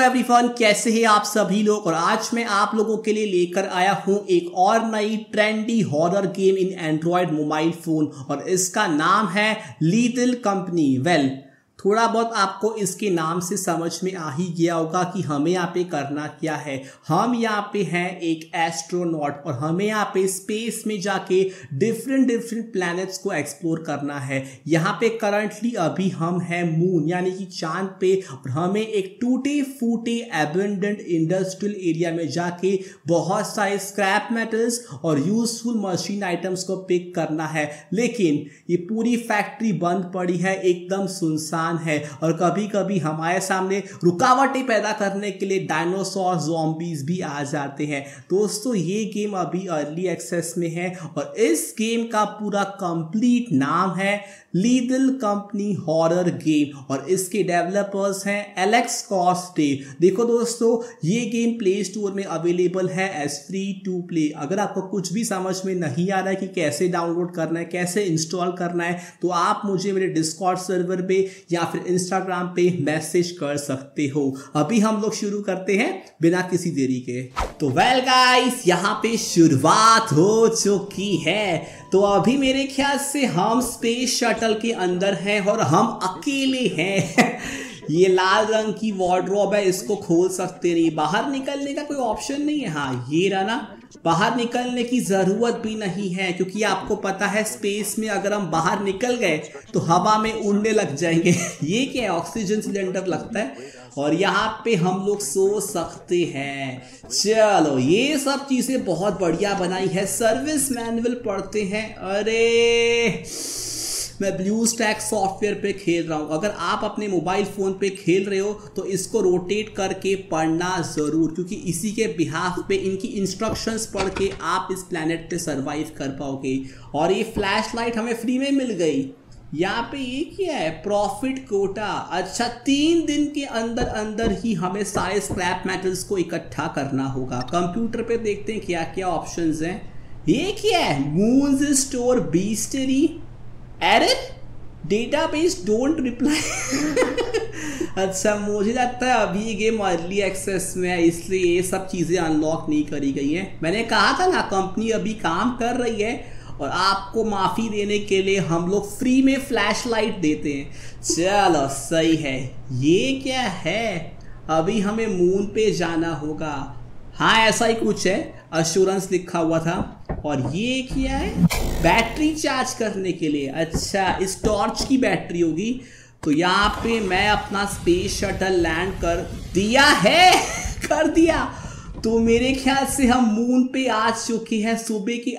Everyone, कैसे हैं आप सभी लोग। और आज मैं आप लोगों के लिए लेकर आया हूं एक और नई trendy horror game in Android mobile phone और इसका नाम है लीथल कंपनी। थोड़ा बहुत आपको इसके नाम से समझ में आ ही गया होगा कि हमें यहाँ पे करना क्या है। हम यहाँ पे हैं एक एस्ट्रोनॉट और हमें यहाँ पे स्पेस में जाके डिफरेंट प्लैनेट्स को एक्सप्लोर करना है। यहाँ पे करंटली अभी हम हैं मून यानी कि चांद पे और हमें एक टूटे फूटे एबंडेंट इंडस्ट्रियल एरिया में जाके बहुत सारे स्क्रैप मेटल्स और यूजफुल मशीन आइटम्स को पिक करना है। लेकिन ये पूरी फैक्ट्री बंद पड़ी है, एकदम सुनसान है और कभी कभी हमारे सामने रुकावटें पैदा करने के लिए डायनासोर ज़ॉम्बीज भी आ जाते हैं। दोस्तों, ये गेम अभी अर्ली एक्सेस में है और इस गेम का पूरा कंप्लीट नाम है लीथल कंपनी हॉरर गेम और इसके डेवलपर्स हैं एलेक्स कॉस्टे। देखो दोस्तों, ये गेम प्ले स्टोर में अवेलेबल है एज फ्री टू प्ले। अगर आपको कुछ भी समझ में नहीं आ रहा है कि कैसे डाउनलोड करना है, कैसे इंस्टॉल करना है, तो आप मुझे मेरे डिस्कॉर्ड सर्वर पे या फिर इंस्टाग्राम पे मैसेज कर सकते हो। अभी हम लोग शुरू करते हैं बिना किसी देरी के। तो वेल गाइस, यहाँ पे शुरुआत हो चुकी है। तो अभी मेरे ख्याल से हम स्पेस शटल के अंदर हैं और हम अकेले हैं। ये लाल रंग की वार्डरोब है, इसको खोल सकते नहीं, बाहर निकलने का कोई ऑप्शन नहीं है। हाँ, ये रहा ना, बाहर निकलने की जरूरत भी नहीं है क्योंकि आपको पता है स्पेस में अगर हम बाहर निकल गए तो हवा में उड़ने लग जाएंगे। ये क्या है, ऑक्सीजन सिलेंडर लगता है और यहाँ पे हम लोग सो सकते हैं। चलो, ये सब चीजें बहुत बढ़िया बनाई है। सर्विस मैनुअल पढ़ते हैं। अरे, मैं ब्लू स्टैक सॉफ्टवेयर पे खेल रहा हूँ। अगर आप अपने मोबाइल फ़ोन पे खेल रहे हो तो इसको रोटेट करके पढ़ना ज़रूर, क्योंकि इसी के बिहाफ पे इनकी इंस्ट्रक्शंस पढ़ के आप इस प्लैनेट पे सरवाइव कर पाओगे। और ये फ्लैश लाइट हमें फ्री में मिल गई। यहाँ पे ये क्या है, प्रॉफिट कोटा। अच्छा, 3 दिन के अंदर अंदर ही हमें सारे स्क्रैप मेटल्स को इकट्ठा करना होगा। कंप्यूटर पे देखते हैं क्या क्या ऑप्शंस हैं। ये क्या है, moons store bestiary error database don't reply. अच्छा, मुझे लगता है अभी ये गेम अर्ली एक्सेस में है, इसलिए ये सब चीज़ें अनलॉक नहीं करी गई हैं। मैंने कहा था ना, कंपनी अभी काम कर रही है और आपको माफ़ी देने के लिए हम लोग फ्री में फ्लैश लाइट देते हैं। चलो, सही है। ये क्या है, अभी हमें मून पे जाना होगा। हाँ, ऐसा ही कुछ है, अश्योरेंस लिखा हुआ था। और ये क्या है, बैटरी चार्ज करने के लिए। अच्छा, इस टॉर्च की बैटरी होगी। तो यहाँ पे मैं अपना स्पेस शटल लैंड कर दिया है। कर दिया। तो मेरे ख्याल से हम मून पे आ चुके हैं। सुबह के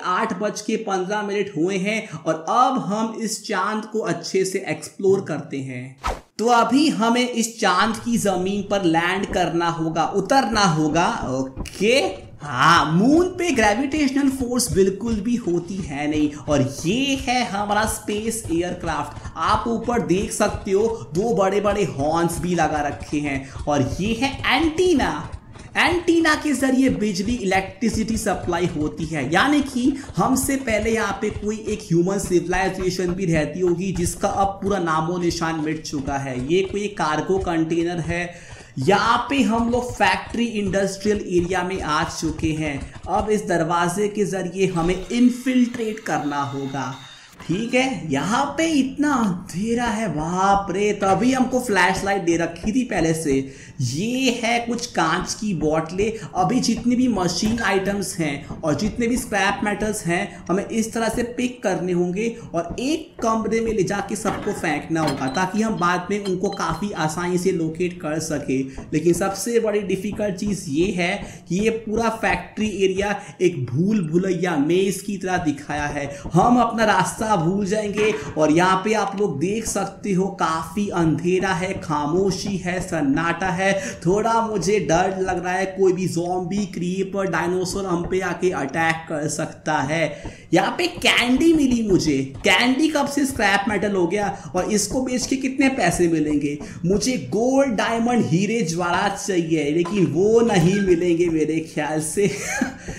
8:15 हुए हैं और अब हम इस चांद को अच्छे से एक्सप्लोर करते हैं। तो अभी हमें इस चांद की जमीन पर लैंड करना होगा, उतरना होगा। ओके, हाँ, मून पे ग्रेविटेशनल फोर्स बिल्कुल भी होती है नहीं। और ये है हमारा स्पेस एयरक्राफ्ट। आप ऊपर देख सकते हो 2 बड़े बड़े हॉर्न्स भी लगा रखे हैं और ये है एंटीना। एंटीना के जरिए बिजली, इलेक्ट्रिसिटी सप्लाई होती है, यानी कि हमसे पहले यहाँ पे कोई एक ह्यूमन सिविलाइजेशन भी रहती होगी जिसका अब पूरा नामो निशान मिट चुका है। ये कोई कार्गो कंटेनर है। यहाँ पे हम लोग फैक्ट्री इंडस्ट्रियल एरिया में आ चुके हैं। अब इस दरवाजे के जरिए हमें इन्फिल्ट्रेट करना होगा। ठीक है, यहाँ पे इतना अंधेरा है, बाप रे। तभी हमको फ्लैश लाइट दे रखी थी पहले से। ये है कुछ कांच की बोतलें। अभी जितनी भी मशीन आइटम्स हैं और जितने भी स्क्रैप मेटल्स हैं हमें इस तरह से पिक करने होंगे और एक कमरे में ले जाके सबको फेंकना होगा ताकि हम बाद में उनको काफ़ी आसानी से लोकेट कर सके। लेकिन सबसे बड़ी डिफ़िकल्ट चीज़ ये है कि ये पूरा फैक्ट्री एरिया एक भूल भुलैया मेज़ की तरह दिखाया है। हम अपना रास्ता भूल जाएंगे और यहाँ पे आप लोग देख सकते हो काफी अंधेरा है, खामोशी है, सन्नाटा है। थोड़ा मुझे डर लग रहा है कोई भी ज़ॉम्बी, क्रीपर, डायनासोर हम पे आके अटैक कर सकता है। यहाँ पे कैंडी मिली मुझे। कैंडी कब से स्क्रैप मेटल हो गया और इसको बेच के कितने पैसे मिलेंगे? मुझे गोल्ड, डायमंड, हीरे, ज्वारात चाहिए लेकिन वो नहीं मिलेंगे मेरे ख्याल से।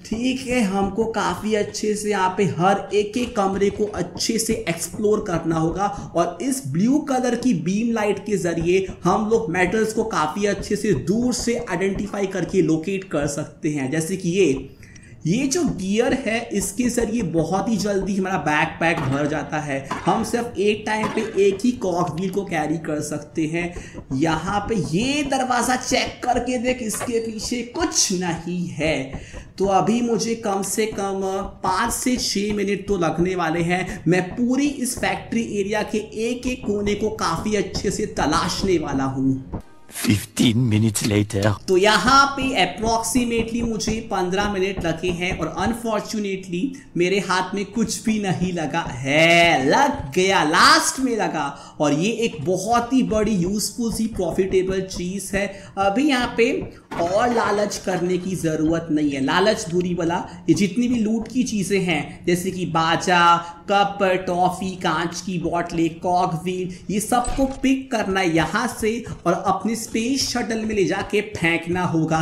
ठीक है, हमको काफ़ी अच्छे से यहाँ पे हर एक कमरे को अच्छे से एक्सप्लोर करना होगा और इस ब्लू कलर की बीम लाइट के ज़रिए हम लोग मेटल्स को काफ़ी अच्छे से दूर से आइडेंटिफाई करके लोकेट कर सकते हैं। जैसे कि ये जो गियर है इसके ज़रिए बहुत ही जल्दी हमारा बैकपैक भर जाता है। हम सिर्फ एक टाइम पे एक ही कॉक व्हील को कैरी कर सकते हैं। यहाँ पे ये दरवाज़ा चेक करके देख, इसके पीछे कुछ नहीं है। तो अभी मुझे कम से कम 5 से 6 मिनट तो लगने वाले हैं। मैं पूरी इस फैक्ट्री एरिया के एक कोने को काफ़ी अच्छे से तलाशने वाला हूँ। 15 minutes later. तो यहाँ पे अप्रोक्सीमेटली मुझे 15 मिनट लगे हैं और अनफॉर्चुनेटली मेरे हाथ में कुछ भी नहीं लगा है। लग गया, लास्ट में लगा और ये एक बहुत ही बड़ी यूजफुल सी प्रॉफिटेबल चीज़ है। अभी यहाँ पे और लालच करने की ज़रूरत नहीं है। लालच बुरी वाला, ये जितनी भी लूट की चीज़ें हैं जैसे कि बाजा, कप, टॉफ़ी, कांच की बोतलें, कॉक व्हील, ये सबको पिक करना है यहाँ से और अपने स्पेस शटल में ले जाके फेंकना होगा।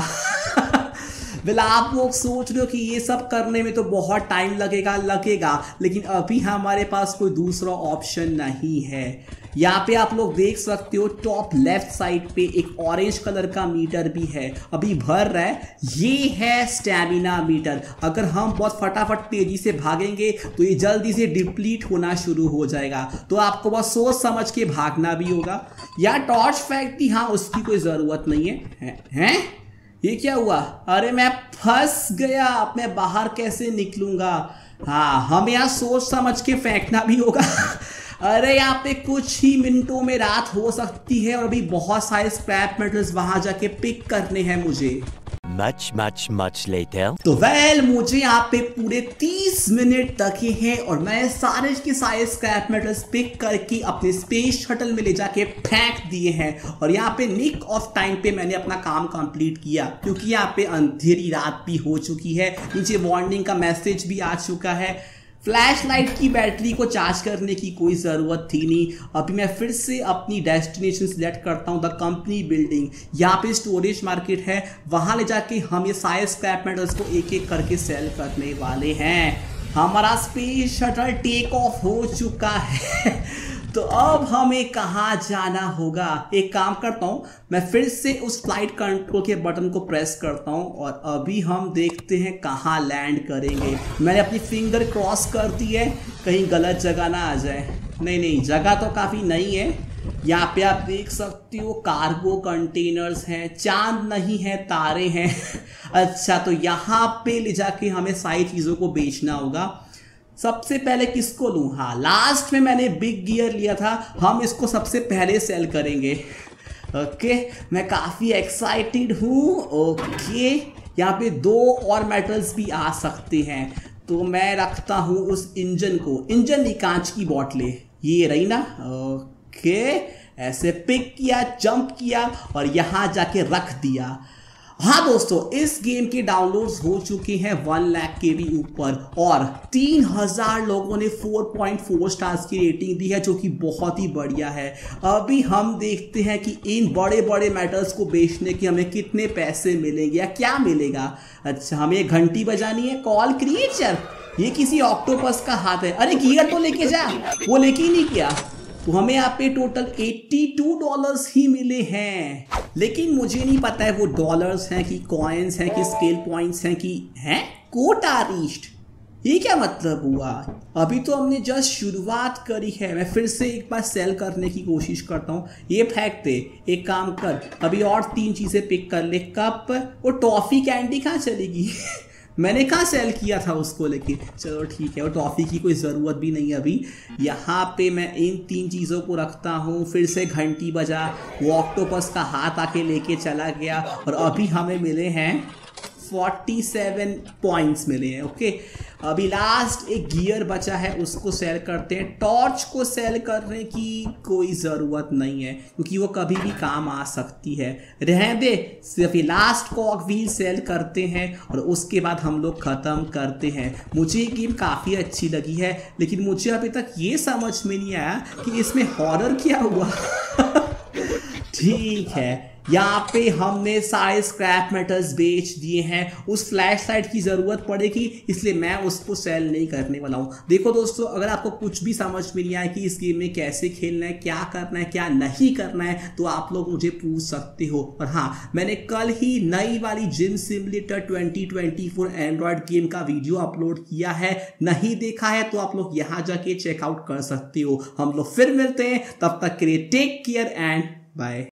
वेल, आप लोग सोच रहे हो कि ये सब करने में तो बहुत टाइम लगेगा, लेकिन अभी हमारे पास कोई दूसरा ऑप्शन नहीं है। यहाँ पे आप लोग देख सकते हो टॉप लेफ्ट साइड पे एक ऑरेंज कलर का मीटर भी है, अभी भर रहा है। ये है स्टैमिना मीटर। अगर हम बहुत फटाफट तेजी से भागेंगे तो ये जल्दी से डिप्लीट होना शुरू हो जाएगा, तो आपको बहुत सोच समझ के भागना भी होगा। या टॉर्च फेंक दी, हाँ उसकी कोई ज़रूरत नहीं है। ये क्या हुआ? अरे मैं फंस गया, अब मैं बाहर कैसे निकलूंगा? हाँ, हमें यहाँ सोच समझ के फेंकना भी होगा। अरे यहाँ पे कुछ ही मिनटों में रात हो सकती है और अभी बहुत सारे स्क्रैप मेटल्स वहां जाके पिक करने हैं मुझे। Much later. तो वेल, मुझे यहाँ पे पूरे 30 मिनट लगे हैं और मैं सारे के सारे स्क्रैप मेटल्स पिक करके अपने स्पेस शटल में ले जाके फेंक दिए हैं और यहाँ पे निक ऑफ टाइम पे मैंने अपना काम कंप्लीट किया, क्योंकि यहाँ पे अंधेरी रात भी हो चुकी है। नीचे वार्निंग का मैसेज भी आ चुका है। फ्लैश लाइट की बैटरी को चार्ज करने की कोई ज़रूरत थी नहीं। अभी मैं फिर से अपनी डेस्टिनेशन सिलेक्ट करता हूँ, द कंपनी बिल्डिंग। यहाँ पे स्टोरेज मार्केट है, वहाँ ले जाके हम ये सारे स्क्रैप मेटल्स को एक एक करके सेल करने वाले हैं। हमारा स्पेस शटल टेक ऑफ हो चुका है। तो अब हमें कहाँ जाना होगा? एक काम करता हूँ, मैं फिर से उस फ्लाइट कंट्रोल के बटन को प्रेस करता हूँ और अभी हम देखते हैं कहाँ लैंड करेंगे। मैंने अपनी फिंगर क्रॉस कर दी है, कहीं गलत जगह ना आ जाए। नहीं, जगह तो काफ़ी नई है। यहाँ पे आप देख सकते हो कार्गो कंटेनर्स हैं, चांद नहीं है, तारे हैं। अच्छा, तो यहाँ पे ले जाके हमें सारी चीज़ों को बेचना होगा। सबसे पहले किसको लूँ? हाँ, लास्ट में मैंने बिग गियर लिया था, हम इसको सबसे पहले सेल करेंगे। ओके, मैं काफ़ी एक्साइटेड हूँ। ओके, यहाँ पे 2 और मेटल्स भी आ सकते हैं, तो मैं रखता हूँ उस इंजन को। इंजन नहीं, कांच की बोतलें, ये रही ना। ओके, ऐसे पिक किया, जंप किया और यहाँ जाके रख दिया। हाँ दोस्तों, इस गेम के डाउनलोड्स हो चुके हैं 1 लाख के भी ऊपर और 3000 लोगों ने 4.4 स्टार्स की रेटिंग दी है, जो कि बहुत ही बढ़िया है। अभी हम देखते हैं कि इन बड़े बड़े मेटल्स को बेचने के हमें कितने पैसे मिलेंगे या क्या मिलेगा। अच्छा, हमें एक घंटी बजानी है, कॉल क्रिएचर। ये किसी ऑक्टोपस का हाथ है। अरे गियर तो लेके जा, वो लेके ही नहीं किया। तो हमें यहाँ पे टोटल $82 ही मिले हैं, लेकिन मुझे नहीं पता है वो डॉलर्स हैं कि कॉइन्स हैं कि स्केल पॉइंट्स हैं कि हैं। कोट आर रीच्ड, ये क्या मतलब हुआ? अभी तो हमने जस्ट शुरुआत करी है। मैं फिर से एक बार सेल करने की कोशिश करता हूँ। ये फेंक दे, एक काम कर, अभी और 3 चीज़ें पिक कर ले। कप, वो टॉफ़ी कैंडी कहाँ चलेगी? मैंने कहाँ सेल किया था उसको लेके। चलो ठीक है, वो टॉफ़ी की कोई ज़रूरत भी नहीं है अभी। यहाँ पे मैं इन 3 चीज़ों को रखता हूँ। फिर से घंटी बजा, वो ऑक्टोपस का हाथ आके लेके चला गया और अभी हमें मिले हैं 47 पॉइंट्स मिले हैं। ओके, अभी लास्ट एक गियर बचा है, उसको सेल करते हैं। टॉर्च को सेल करने की कोई ज़रूरत नहीं है, क्योंकि वो कभी भी काम आ सकती है। रहने दे, सिर्फ ये लास्ट कॉक व्हील सेल करते हैं और उसके बाद हम लोग ख़त्म करते हैं। मुझे ये गेम काफ़ी अच्छी लगी है, लेकिन मुझे अभी तक ये समझ में नहीं आया कि इसमें हॉरर क्या हुआ। ठीक है, यहाँ पे हमने सारे स्क्रैप मेटल्स बेच दिए हैं। उस फ्लैश लाइट की ज़रूरत पड़ेगी, इसलिए मैं उसको सेल नहीं करने वाला हूँ। देखो दोस्तों, अगर आपको कुछ भी समझ में नहीं आए कि इस गेम में कैसे खेलना है, क्या करना है, क्या नहीं करना है, तो आप लोग मुझे पूछ सकते हो। और हाँ, मैंने कल ही नई वाली जिम सिमुलेटर 2024 एंड्रॉयड गेम का वीडियो अपलोड किया है। नहीं देखा है तो आप लोग यहाँ जाके चेकआउट कर सकते हो। हम लोग फिर मिलते हैं, तब तक के लिए टेक केयर एंड बाय।